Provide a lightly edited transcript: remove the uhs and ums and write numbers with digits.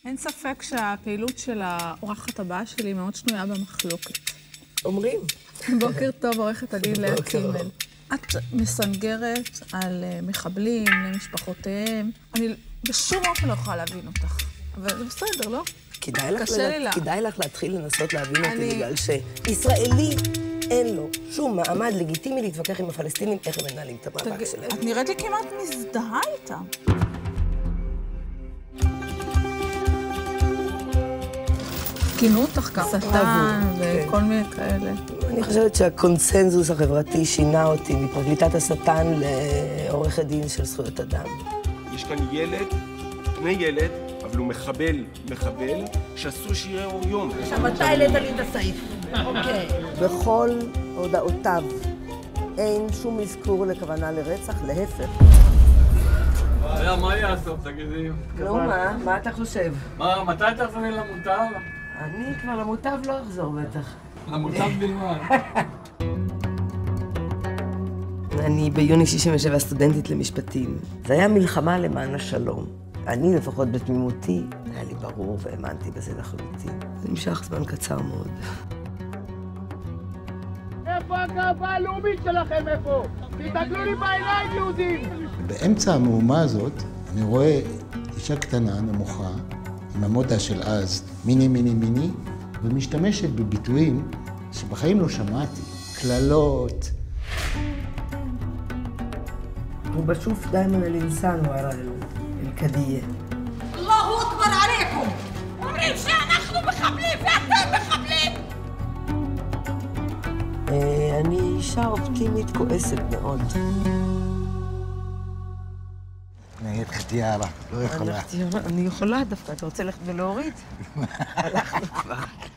אין ספק שהפעילות של האורחת הבאה שלי מאוד שנויה במחלוקת. אומרים. בוקר טוב, עורכת הדין לאה צימל. את מסנגרת על מחבלים, למשפחותיהם. אני בשום אופן לא יכולה להבין אותך. אבל זה בסדר, לא? כדאי לך להתחיל לנסות להבין אותי, בגלל שישראלי אין לו שום מעמד לגיטימי להתווכח עם הפלסטינים איך הם מנהלים את המאבק שלהם. את נראית לי כמעט מזדהה איתם. כינו אותך ככה, שטן וכל מיני כאלה. אני חושבת שהקונסנזוס החברתי שינה אותי מפרקליטת השטן לעורכת דין של זכויות אדם. יש כאן ילד, פני ילד, אבל הוא מחבל, שאסור שיראה אור יום. עכשיו, מתי העלית לי את הסעיף? אוקיי. בכל הודעותיו אין שום אזכור לכוונה לרצח, להפך. מה יעשו, תגידי? נו, מה אתה חושב? מתי תחזרי למוטב? אני כבר למוטב לא אחזור בטח. למוטב בלבד. אני ביוני 67 סטודנטית למשפטים. זה היה מלחמה למען השלום. אני לפחות בתמימותי, היה לי ברור והאמנתי בזה לחלוטין. זה נמשך זמן קצר מאוד. איפה הגאווה הלאומית שלכם, איפה? תתגלו לי בעיניים, יהודים! באמצע המהומה הזאת אני רואה אישה קטנה, נמוכה, עם המודה של אז, מיני, ומשתמשת בביטויים שבחיים לא שמעתי. כללות. ובשוף דיימה אל-אינסן ורא אל-קדיה. אללהו אכבר עליכם! אומרים שאנחנו מחבלים ואתם מחבלים! אני אישה אופטימית כועסת מאוד. נהיית חטיארה, לא יכולה. אני יכולה דווקא, אתה רוצה ללכת ולהוריד? הלכנו כבר.